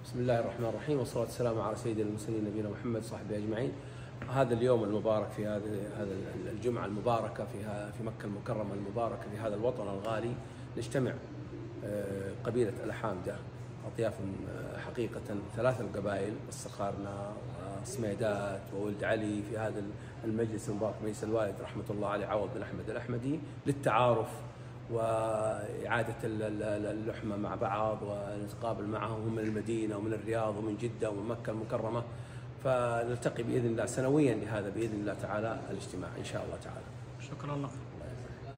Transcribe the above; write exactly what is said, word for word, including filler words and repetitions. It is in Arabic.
بسم الله الرحمن الرحيم، والصلاة والسلام على سيد المرسلين نبينا محمد وصحبه أجمعين. هذا اليوم المبارك في هذه هذا الجمعة المباركة في في مكة المكرمة المباركة في هذا الوطن الغالي، نجتمع قبيلة الحامدة أطياف حقيقة ثلاث القبائل الصخارنة وصميدات وولد علي في هذا المجلس المبارك، مجلس الوالد رحمة الله عليه عوض بن أحمد الأحمدي، للتعارف وإعادة اللحمة مع بعض ونتقابل معهم من المدينة ومن الرياض ومن جدة ومن مكة المكرمة، فنلتقي بإذن الله سنويا لهذا بإذن الله تعالى الاجتماع إن شاء الله تعالى. شكرا لك.